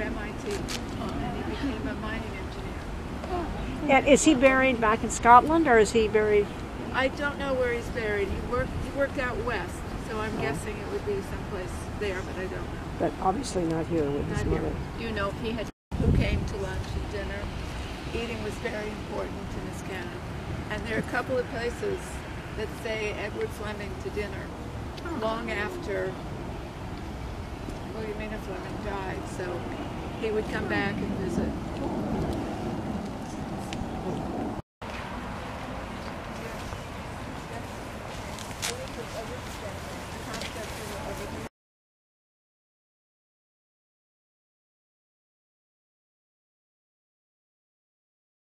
MIT, and he became a mining engineer. And is he buried back in Scotland, or is he buried? I don't know where he's buried. He worked out west, so I'm guessing it would be someplace there, but I don't know. But obviously not here with his Not here. mother. Do you know if he had who came to lunch and dinner? Eating was very important in his canon. And there are a couple of places that say Edward Fleming to dinner long after Williamina Fleming died, so he would come back and visit.